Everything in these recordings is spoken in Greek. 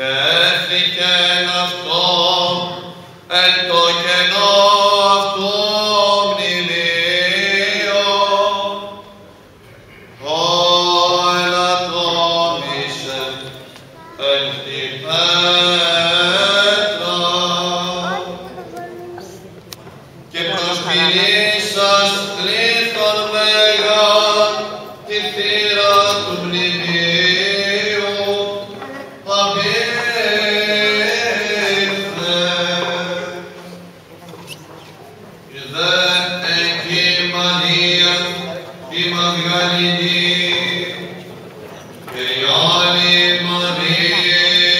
έθηκεν αυτό εν το κενό αυτό μνημείο, ελαττώμησε εν τη πέτρα και προσκυνήσας τρίθον μέγαν τη θύρα του μνημείου απήρθε. Ιδε εκεί Μαρία η Μαγδαληνή και η άλλη Μαρία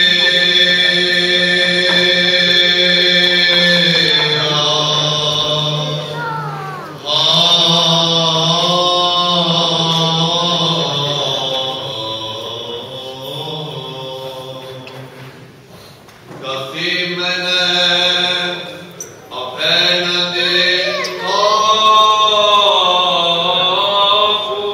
καθήμενε απέναντι τάφου.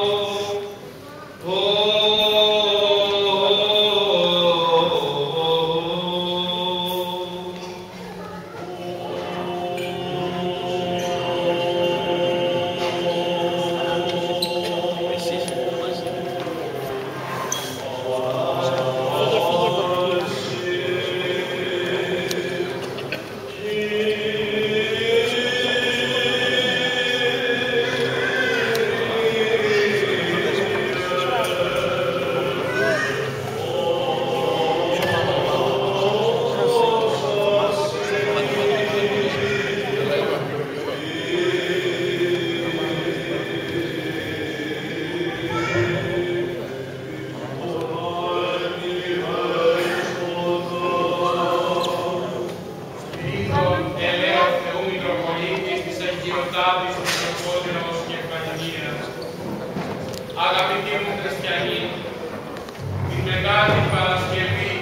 Αγαπητοί μου χριστιανοί, την Μεγάλη Παρασκευή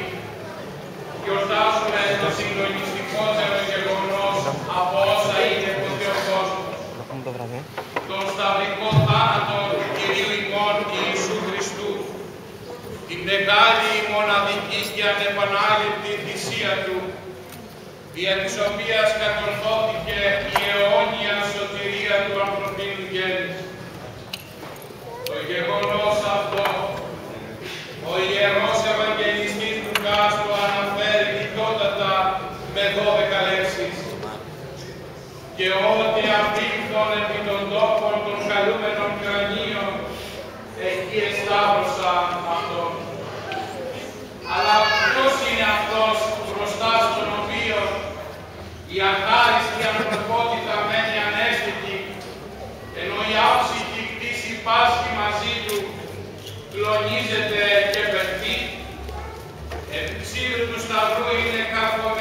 γιορτάζουμε το συγκλονιστικότερο γεγονός από όσα είναι ποτέ ο κόσμος. Τον σταυρικό θάνατο του Κυρίου ημών Ιησού Χριστού, την μεγάλη μοναδική και ανεπανάληπτη θυσία Του, δια της οποίας κατορθώθηκε η αιώνια σωτηρία του ανθρωπίνου γένους. Το γεγονός αυτό, ο Ιερός Ευαγγελιστής Λουκάς το αναφέρει λιτότατα με 12 λέξεις. Και ό,τι απήφθον επί των τόπων των καλούμενων κρανίων, εκεί εσταύρωσα αυτόν. Αλλά ποιος είναι αυτός μπροστά στον οποίο η αχάριστη ανθρωπότητα μένει ανέστητη, ενώ η άψυχη κτήση πάσχει μαζί του, κλονίζεται και πεφτεί. Επί ψήρου του σταυρού είναι καρφωμένη